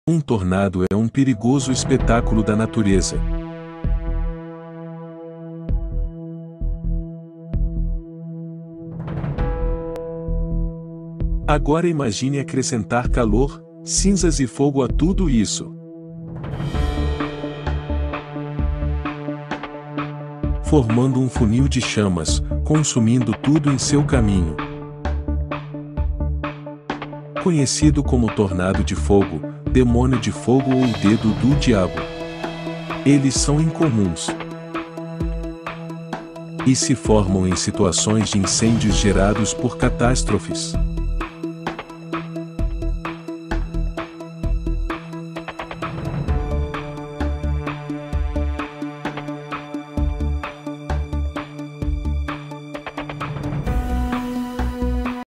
Um tornado é um perigoso espetáculo da natureza. Agora imagine acrescentar calor, cinzas e fogo a tudo isso. Formando um funil de chamas, consumindo tudo em seu caminho. Conhecido como tornado de fogo, demônio de fogo ou dedo do diabo. Eles são incomuns e se formam em situações de incêndios gerados por catástrofes.